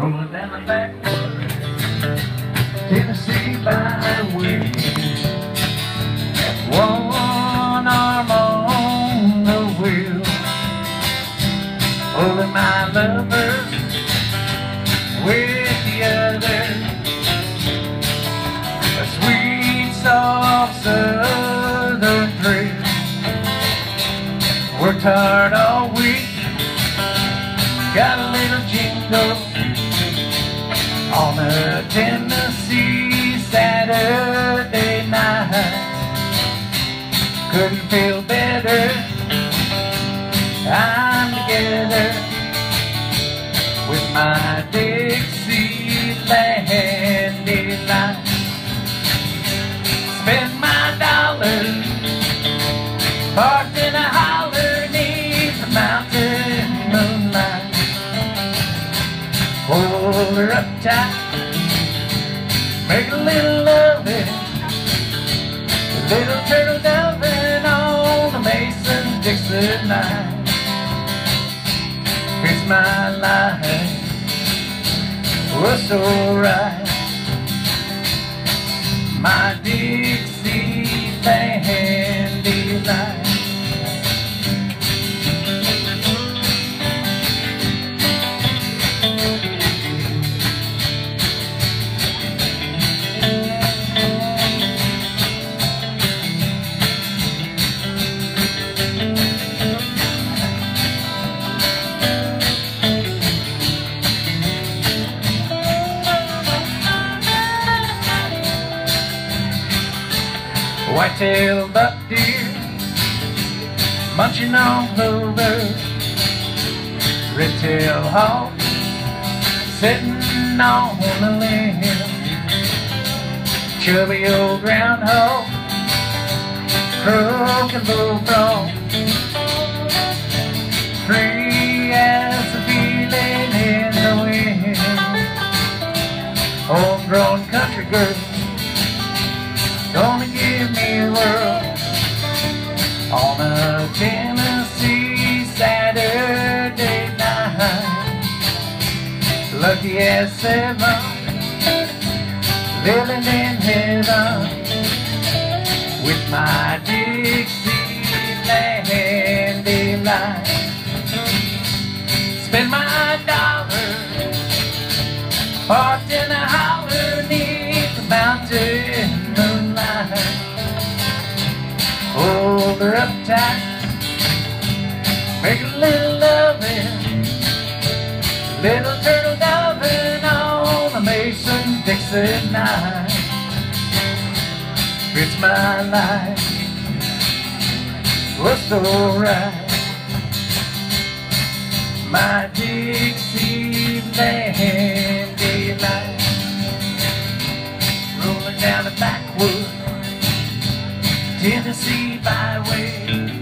rolling down the backwoods, Tennessee byway. One arm on the wheel, holding my lover with the other. A sweet, soft southern trail. Worked hard all week, got a little jingle on a Tennessee Saturday night. Couldn't feel better, I'm together with my Dixieland delight. Spend my dollars parked in a holler neath the mountain moonlight. Hold her up tight, make a little loving, a little turtle doving on the Mason-Dixon line. It's my life, was so right. My Dixieland delight. White-tailed buck deer munching on clover, red-tailed hawk sitting on the limb, chubby old groundhog croaking bullfrog, free as the feeling in the wind. Homegrown country girl gonna give me a whirl on a Tennessee Saturday night. Lucky as 7, living in heaven with my Dixieland delight. Spend my dollars parked in a holler neath the mountain moonlight. Hold her up tight, make a little loving, little turtle doving on the Mason-Dixon night. It's my life, was so right. My Dixieland delight. Rolling down the backwoods, Tennessee byway.